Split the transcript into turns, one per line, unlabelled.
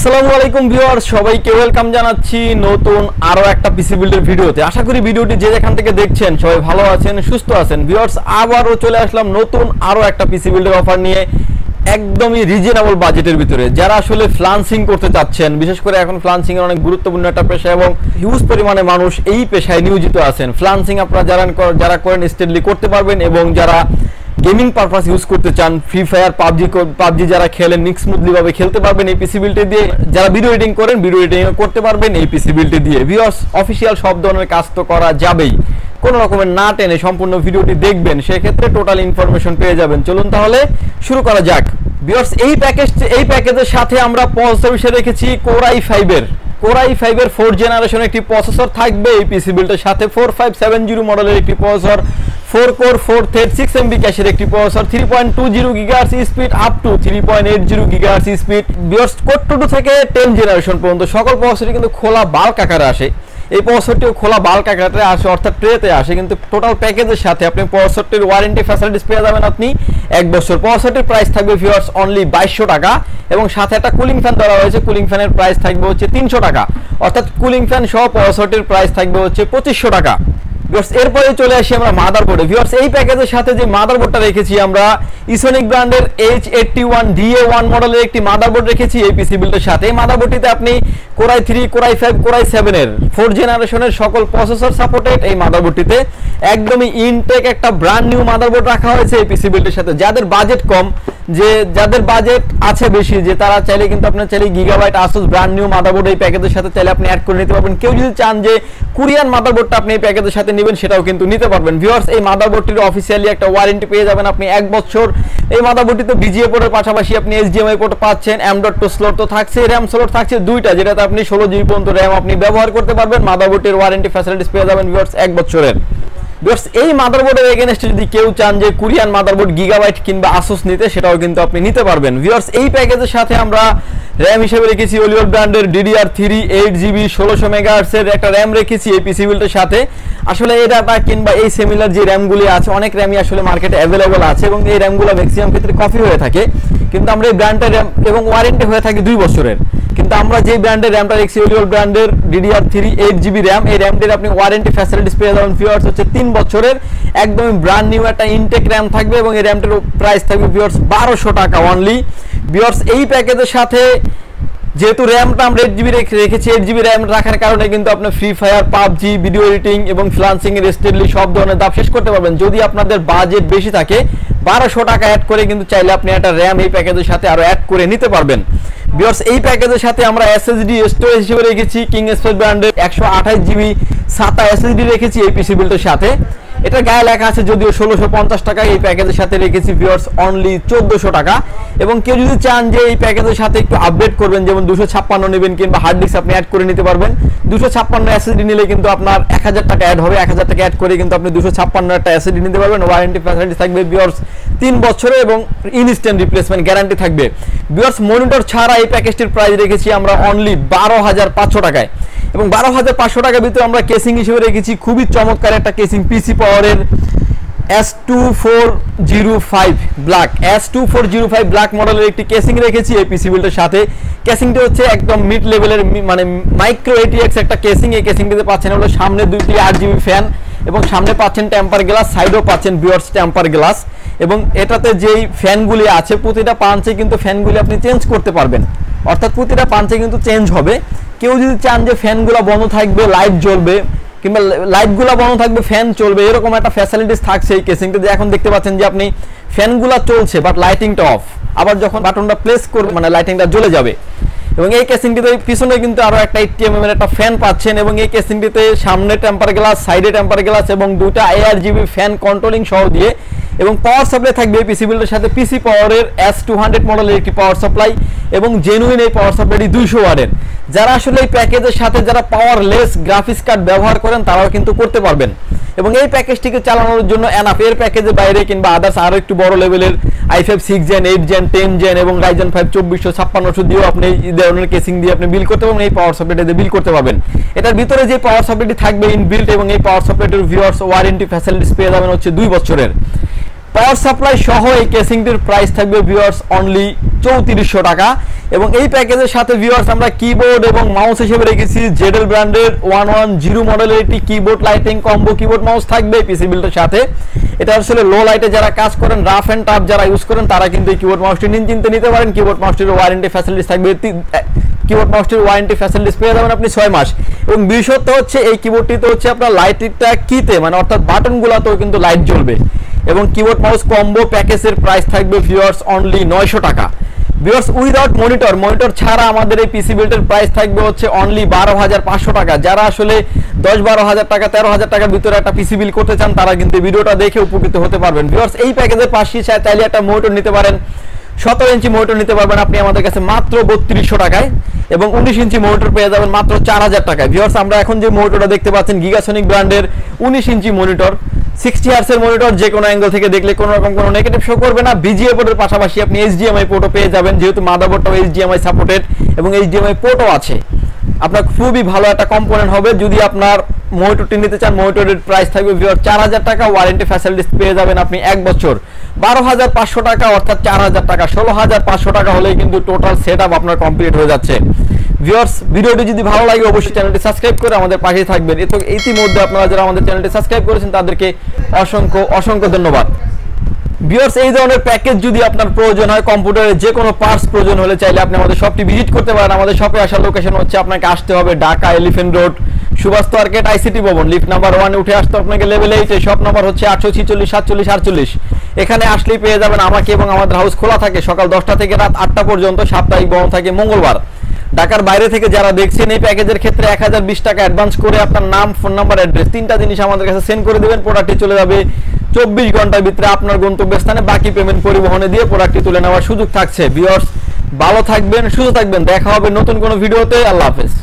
আসসালামু আলাইকুম ভিউয়ার্স, সবাইকে ওয়েলকাম জানাচ্ছি নতুন আরো একটা পিসি বিল্ডের ভিডিওতে। আশা করি ভিডিওটি যে যেখান থেকে দেখছেন সবাই ভালো আছেন, সুস্থ আছেন। ভিউয়ার্স, আবারও চলে আসলাম নতুন আরো একটা পিসি বিল্ডের অফার নিয়ে, একদমই রিজনেবল বাজেটের ভিতরে। যারা আসলে ফ্লান্সিং করতে চাচ্ছেন, বিশেষ করে এখন ফ্লান্সিং এর অনেক গুরুত্বপূর্ণ একটা পেশা এবং হিউজ পরিমাণে মানুষ এই পেশায় নিয়োজিত আছেন। ফ্লান্সিং আপনারা যারা করেন স্টেডলি করতে পারবেন, এবং যারা গেমিং পারপাস ইউজ করতে চান, ফ্রি ফায়ার, পাবজি যারা খেলেন স্মুথলি ভাবে খেলতে পারবেন এই পিসি বিল্ডটি দিয়ে। যারা ভিডিও এডিটিং করেন, ভিডিও এডিটিং করতে পারবেন এই পিসি বিল্ডটি দিয়ে। ভিউয়ার্স, অফিশিয়াল সব ধরনের কাজ তো করা যাবেই, কোনো রকমের না টেনে সম্পূর্ণ ভিডিওটি দেখবেন, সেক্ষেত্রে টোটাল ইনফরমেশন পেয়ে যাবেন। চলুন তাহলে শুরু করা যাক। ভিউয়ার্স, এই প্যাকেজের সাথে আমরা প্রসেসর হিসেবে রেখেছি Core i5 এর 4th জেনারেশন একটি প্রসেসর থাকবে এই পিসি বিল্ডের সাথে। 4570 মডেলের একটি প্রসেসর, 4 কোর 4 থ্রেড 6 MB ক্যাশের একটি processor, 3.20 GHz speed up to 3.80 GHz speed. Viewers, core 2 থেকে 10 জেনারেশন পর্যন্ত সকল প্রসেসরই কিন্তু খোলা বাল্ক আকারে আসে। এই প্রসেসরটিও খোলা বাল্ক আকারে আসে, অর্থাৎ ট্রেতে আসে। কিন্তু টোটাল প্যাকেজের সাথে আপনি প্রসেসরটির ওয়ারেন্টি ফ্যাসিলিটিস পেয়ে যাবেন আপনি 1 বছর। প্রসেসরটির প্রাইস থাকবে ভিউয়ার্স অনলি 2200 টাকা, এবং সাথে একটা কুলিং ফ্যান দেওয়া হয়েছে। কুলিং ফ্যানের প্রাইস থাকবে হচ্ছে 300 টাকা, অর্থাৎ কুলিং ফ্যান সহ প্রসেসরটির প্রাইস থাকবে হচ্ছে 2500 টাকা। ভিউয়ার্স, এরপরে চলে আসি আমরা মাদারবোর্ডে। ভিউয়ার্স, এই প্যাকেজের সাথে যে মাদারবোর্ডটা রেখেছি আমরা, ইসোনিক ব্র্যান্ডের H81DA1 মডেলের একটি মাদারবোর্ড রেখেছি এই পিসি বিল্ডের সাথে। এই মাদারবোর্ডটিতে আপনি Core i3, Core i5, Core i7 এর 4th জেনারেশনের সকল প্রসেসর সাপোর্টেড। এই মাদারবোর্ডটিতে একদমই ইনটেক একটা ব্র্যান্ড নিউ মাদারবোর্ড রাখা হয়েছে এই পিসি বিল্ডের সাথে। যাদের বাজেট কম, যাদের বাজেট আছে বেশি, যে তারা চাইলে কিন্তু আপনার চাইলে Gigabyte Asus brand new motherboard এই প্যাকেজের সাথে চাইলে আপনি অ্যাড করে নিতে পারবেন। কেউ যদি চান যে কোরিয়ান মাদারবোর্ডটা আপনি এই প্যাকেজের সাথে নেবেন, সেটাও কিন্তু নিতে পারবেন। ভিউয়ার্স, এই মাদারবোর্ডটির অফিসিয়ালি একটা ওয়ারেন্টি পেয়ে যাবেন আপনি 1 বছর। এই মাদারবোর্ডটিতে বিজিএ পোর্টের পাশাপাশি আপনি HDMI পোর্ট পাচ্ছেন, M.2 স্লট তো থাকছে, RAM স্লট থাকছে 2টা, যেটাতে আপনি 16 GB পর্যন্ত RAM আপনি ব্যবহার করতে পারবেন। মাদারবোর্ডটির ওয়ারেন্টি ফ্যাসিলিটিস পেয়ে যাবেন ভিউয়ার্স 1 বছরের। ভিউয়ার্স, এই মাদারবোর্ডের এগেইনস্টে যদি কেউ চান যে কোরিয়ান মাদারবোর্ড গিগাবাইট কিংবা আসুস নিতে, সেটাও কিন্তু আপনি নিতে পারবেন। ভিউয়ার্স, এই প্যাকেজের সাথে আমরা RAM হিসেবে রেখেছি ওলিওড ব্র্যান্ডের DDR3 8GB 1600 MHz এর একটা RAM রেখেছি এই পিসি বিল্ডের সাথে। আসলে এই ডাটা কিংবা এই সিমিলার যে র্যামগুলি আছে, অনেক র্যামই আসলে মার্কেটে অ্যাভেলেবল আছে, এবং এই র্যামগুলো ম্যাক্সিমাম ক্ষেত্রে কপি হয়ে থাকে। কিন্তু আমরা এই ব্র্যান্ডের র্যাম এবং ওয়ারেন্টি হয়ে থাকে 2 বছরের। কিন্তু আমরা যে ব্র্যান্ডের র্যামটা রেখেছি ওলিওড ব্র্যান্ডের DDR3 8GB RAM, এই র্যামটির আপনি ওয়ারেন্টি ফ্যাসিলিটিস পেয়ে যাবেন ভিউয়ার্স হচ্ছে 3 বছরের। একদমই ব্র্যান্ড নিউ একটা ইনটেক র্যাম থাকবে, এবং এই র্যামটির প্রাইস থাকবে ভিউয়ার্স 1200 টাকা অনলি। ভিউয়ার্স, এই প্যাকেজের সাথে যেহেতু র্যামটা আমরা 8GB রেখেছি, 8GB র্যাম রাখার কারণে কিন্তু আপনি Free Fire, PUBG, video editing এবং ফ্লান্সিং এর স্টেডলি সব ধরনের দাপ শেষ করতে পারবেন। যদি আপনাদের বাজেট বেশি থাকে, 1200 টাকা অ্যাড করে কিন্তু চাইলে আপনি একটা র্যাম এই প্যাকেজের সাথে আরো অ্যাড করে নিতে পারবেন। ভিউয়ার্স, এই প্যাকেজের সাথে আমরা SSD স্টোরেজ হিসেবে রেখেছি কিং স্পেস ব্র্যান্ডের 128GB SATA SSD রেখেছি এই পিসি বিল্ডের সাথে। এটা গায়ে লেখা আছে যদিও 1650 টাকা, এই প্যাকেজের সাথে রেখেছি ভিউয়ার্স অনলি 1400 টাকা। এবং কেউ যদি চান যে এই প্যাকেজের সাথে একটু আপডেট করবেন, যেমন 256 নেবেন কিংবা হার্ড ডিস্ক আপনি অ্যাড করে নিতে পারবেন। 256 SSD নিলে কিন্তু আপনার 1000 টাকা অ্যাড হবে, 1000 টাকা অ্যাড করে কিন্তু আপনি 256 একটা SSD নিতে পারবেন। ওয়ারেন্টি ফ্যাসিলিটি থাকবে ভিউয়ার্স 3 বছরের, এবং ইনস্ট্যান্ট রিপ্লেসমেন্ট গ্যারান্টি থাকবে। ভিউয়ার্স, মনিটর ছাড়া এই প্যাকেজটির প্রাইস রেখেছি আমরা অনলি 12500 টাকায়, এবং 12500 টাকার ভিতরে আমরা কেসিং হিসেবে রেখেছি খুবই চমৎকার একটা কেসিং, পিসি পাওয়ারের S2405 ব্ল্যাক মডেলের একটি কেসিং রেখেছি এই পিসি বিল্ডের সাথে। কেসিংটি হচ্ছে একদম মিড লেভেলের, মানে মাইক্রো ATX একটা কেসিং। এই কেসিংটিতে পাচ্ছেন হলো সামনে 2টি 8GB ফ্যান, এবং সামনে পাচ্ছেন টেম্পার গ্লাস, সাইডেও পাচ্ছেন ভিউয়ার্স টেম্পার গ্লাস। এবং এটাতে যেই ফ্যানগুলি আছে, প্রতিটা পাঞ্চে কিন্তু ফ্যানগুলি আপনি চেঞ্জ করতে পারবেন, অর্থাৎ প্রতিটা পাঞ্চে কিন্তু চেঞ্জ হবে। কেউ যদি চান যে ফ্যানগুলো বন্ধ থাকবে, লাইট জ্বলবে, কিংবা লাইটগুলো বন্ধ থাকবে, ফ্যান চলবে, এরকম একটা ফ্যাসিলিটিস থাকছে এই কেসিংটাতে। এখন দেখতে পাচ্ছেন যে আপনি ফ্যানগুলো চলছে বাট লাইটিংটা অফ, আবার যখন বাটনটা প্রেস করবে মানে লাইটিংটা জ্বলে যাবে। এবং এই কেসিংটিতে পিছনে কিন্তু আরো একটা 80mm এর একটা ফ্যান পাচ্ছেন, এবং এই কেসিংটিতে সামনে টেম্পার গ্লাস, সাইডে টেম্পার গ্লাস, এবং 2টা ARGB ফ্যান কন্ট্রোলিং সহ দিয়ে, এবং পাওয়ার সাপ্লাই থাকবে এই পিসি বিল্ডের সাথে। পিসি পাওয়ারের S200 মডেলের একটি পাওয়ার সাপ্লাই, এবং জেনুইন এই পাওয়ার সাপ্লাইটি 200 ওয়াটের। যারা আসলে এই প্যাকেজের সাথে যারা পাওয়ারলেস গ্রাফিক্স কার্ড ব্যবহার করেন, তারাও কিন্তু করতে পারবেন। এবং এই প্যাকেজটিকে চালানোর জন্য এনাফ, এর প্যাকেজের বাইরে কিংবা আদার্স আরো একটু বড় লেভেলের i5 6 জেন, 8 জেন, 10 জেন এবং Ryzen 5 2456 দিয়েও আপনি এই ধরনের কেসিং দিয়ে আপনি বিল করতে পারবেন, এই পাওয়ার সাপ্লাইটা দিয়ে বিল করতে পারবেন। এটার ভিতরে যে পাওয়ার সাপ্লাইটি থাকবে ইনবিল্ট, এবং এই পাওয়ার সাপ্লাইটির ভিউয়ার্স ওয়ারেন্টি ফ্যাসিলিটিস পেয়ে যাবেন হচ্ছে 2 বছরের। পাওয়ার সাপ্লাই সহ এই কেসিংটির প্রাইস থাকবে ভিউয়ার্স অনলি 3400 টাকা। এবং এই প্যাকেজের সাথে ভিউয়ার্স আমরা কিবোর্ড এবং মাউস হিসেবে রেখেছি জেডএল ব্র্যান্ডের 110 মডেলের একটি keyboard lighting combo keyboard mouse থাকবে পিসি বিল্ডের সাথে। এটা আসলে লো লাইটে যারা কাজ করেন, রাফ এন্ড টাফ যারা ইউজ করেন, তারা কিন্তু এই কিবোর্ড মাউসটি নিশ্চিন্তে নিতে পারেন। কিবোর্ড মাউসটির ওয়ারেন্টি ফ্যাসিলিটিস থাকবে, কিবোর্ড মাউসটির ওয়ারেন্টি ফ্যাসিলিটিস পেয়ে যাবেন আপনি 6 মাস। এবং বিশেষত্ব হচ্ছে এই কিবোর্ডটিতে হচ্ছে আপনার লাইটটা কিতে মানে অর্থাৎ বাটনগুলোতেও কিন্তু লাইট জ্বলবে। এবং কিবোর্ড মাউস কম্বো প্যাকেজের প্রাইস থাকবে ভিউয়ার্স অনলি 900 টাকা। ভিউয়ার্স উইদাউট মনিটর ছাড়া আমাদের এই পিসি বিল্ডের প্রাইস থাকবে হচ্ছে অনলি 12,500 টাকা। যারা আসলে 10-12,000 টাকা 13,000 টাকার ভিতরে একটা পিসি বিল্ড করতে চান তারা কিন্তু ভিডিওটা দেখে উপকৃত হতে পারবেন। ভিউয়ার্স এই প্যাকেজের পাশে চাইলে একটা মনিটর নিতে পারেন, 17 ইঞ্চি মনিটর নিতে পারবেন আপনি আমাদের কাছে মাত্র 3200 টাকায়। এবং 19 ইঞ্চি মনিটর পেয়ে যাবেন মাত্র 4000 টাকায়। ভিউয়ার্স আমরা এখন যে মনিটরটা দেখতে পাচ্ছেন গিগাসনিক ব্র্যান্ডের 19 ইঞ্চি মনিটর, 60 হার্টজ এর মনিটর, যে কোনো অ্যাঙ্গেল থেকে দেখলে কোনো রকম কোনো নেগেটিভ শো করবে না। বিজিএ পোর্টের পাশাপাশি আপনি এইচডিএমআই পোর্টও পেয়ে যাবেন, যেহেতু মাদারবোর্ডটাও এইচডিএমআই সাপোর্টেড এবং এইচডিএমআই পোর্টও আছে। আপনার খুবই ভালো একটা কম্পোনেন্ট হবে। যদি আপনার মনিটরটি নিতে চান, মনিটরের প্রাইস থাকবে 4000 টাকা, ওয়ারেন্টি ফ্যাসিলিটিস পেয়ে যাবেন আপনি 1 বছর। 12,500 টাকা অর্থাৎ 4000 টাকা, 16,500 টাকা হলেই কিন্তু টোটাল সেটআপ আপনার কমপ্লিট হয়ে যাচ্ছে। ভিউয়ার্স ভিডিওটি যদি ভালো লাগে অবশ্যই চ্যানেলটি সাবস্ক্রাইব করে আমাদের পাশে থাকবেন। ইতিমধ্যে আপনারা যারা আমাদের চ্যানেলটি সাবস্ক্রাইব করেছেন তাদেরকে অসংখ্য ধন্যবাদ। ভিউয়ার্স এই ধরনের প্যাকেজ যদি আপনার প্রয়োজন হয়, কম্পিউটারের যে কোনো পার্টস প্রয়োজন হলে চাইলে আপনি আমাদের শপটি ভিজিট করতে পারেন। আমাদের শপে আসার লোকেশন হচ্ছে আপনাকে আসতে হবে Dhaka Elephant Road, Subhash Market, ICT Bhaban, lift number 1 উঠে আসতে আপনাকে লেভেল 8 এ। শপ নাম্বার হচ্ছে 846 47 48। এখানে আসলেই পেয়ে যাবেন আমাকে এবং আমাদের হাউস খোলা থাকে সকাল 10টা থেকে রাত 8টা পর্যন্ত, সাপ্তাহিক বন্ধ থাকে মঙ্গলবার। ঢাকার বাইরে থেকে যারা দেখছেন এই প্যাকেজের ক্ষেত্রে 1020 টাকা অ্যাডভান্স করে আপনার নাম, ফোন নাম্বার, অ্যাড্রেস 3টা জিনিস আমাদের কাছে সেন্ড করে দিবেন। প্রোডাক্টটি চলে যাবে 24 ঘন্টার ভিতরে আপনার গন্তব্যস্থানে। বাকি পেমেন্ট পরিবহনে দিয়ে প্রোডাক্টটি তুলে নেওয়ার সুযোগ থাকছে। ভিউয়ার্স ভালো থাকবেন, সুস্থ থাকবেন, দেখা হবে নতুন কোনো ভিডিওতে। আল্লাহ হাফেজ।